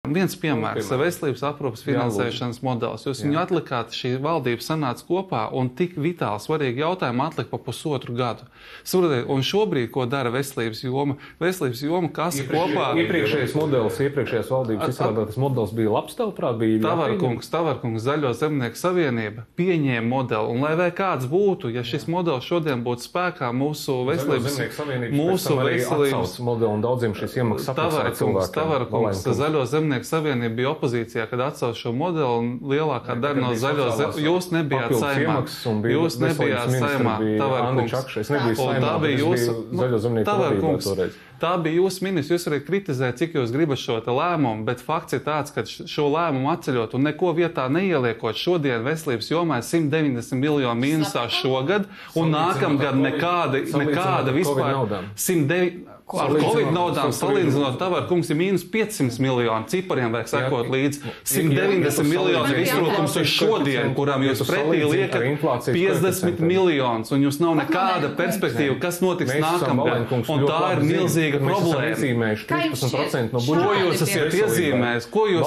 Viens piemērs - veselības aprūpes finansēšanas modelis. Jūs viņu atlikāt, šī valdība sanāca kopā un tik vitāli svarīgi jautājumi atlika pa 1,5 gadu. Saprotiet, un šobrīd, ko dara veselības joma? Veselības joma kasa kopā... Iepriekšējās valdības izstrādātais modelis bija labs, tavuprāt, bija Tavarkungs, Zaļo zemnieku savienība pieņēma modeli, un lai vai kāds būtu, ja šis modelis šodien būtu spēkā mūsu veselības modeli un daudziem šīs iemaksas Tavarkungs, Zaļo zemnieku savienība bija opozīcijā, kad atsauc šo modeli, un lielākā daļa no Zaļo zemnieku. Jūs nebijāt saimā. Jūs nebijāt saimā, Tavarkungs. Un tā bija jūsu, Tavarkungs. Tā bija jūsu ministrs, jūs varat kritizēt, cik jūs gribat šo lēmumu, bet fakts ir tāds, ka šo lēmumu atceļot un neko vietā neieliekot, šodien veselības jomā 190 miljonu mīnusā šogad, un nākamgad nekāda vispār 109... Ar Covid naudām salīdzinot, Tavarkungs ir mīnus 500 miljoni, cipariem vajag sekot līdz 190 miljonu iztrūkums uz šodien, kurām jūs pretī liekat 50 miljonus, un jūs nav nekāda perspektīva, kas notiks nākamgad, un tā ir milzīga problēma. Ko jūs esat iezīmējis?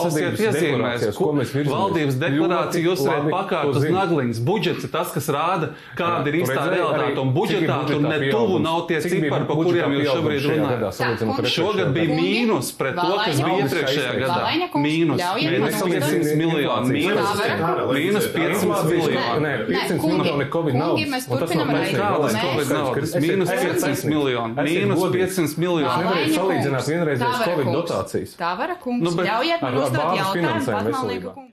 Valdības deklarācija jūs varat pakārt uz nagliņas. Budžets ir tas, kas rāda, kāda ir īstā realitāte, un budžetā tur ne tuvu nav tie cipari, pa kuriem jūs šobrīd šogad bija mīnus pret to, kas bija iepriekšējā gadā. Mīnus 500 miljoni. Mīnus 500 miljoni. Nē, 500 miljoni Covid naudas. Un tas nav kādas Covid naudas. Mīnus 500 miljoni. Mīnus 500 miljoni. Nevarētu salīdzināt vienreizējas Covid dotācijas. Tavara kungs, ļaujiet man uzdot jautājumu, pat man lieku kungs.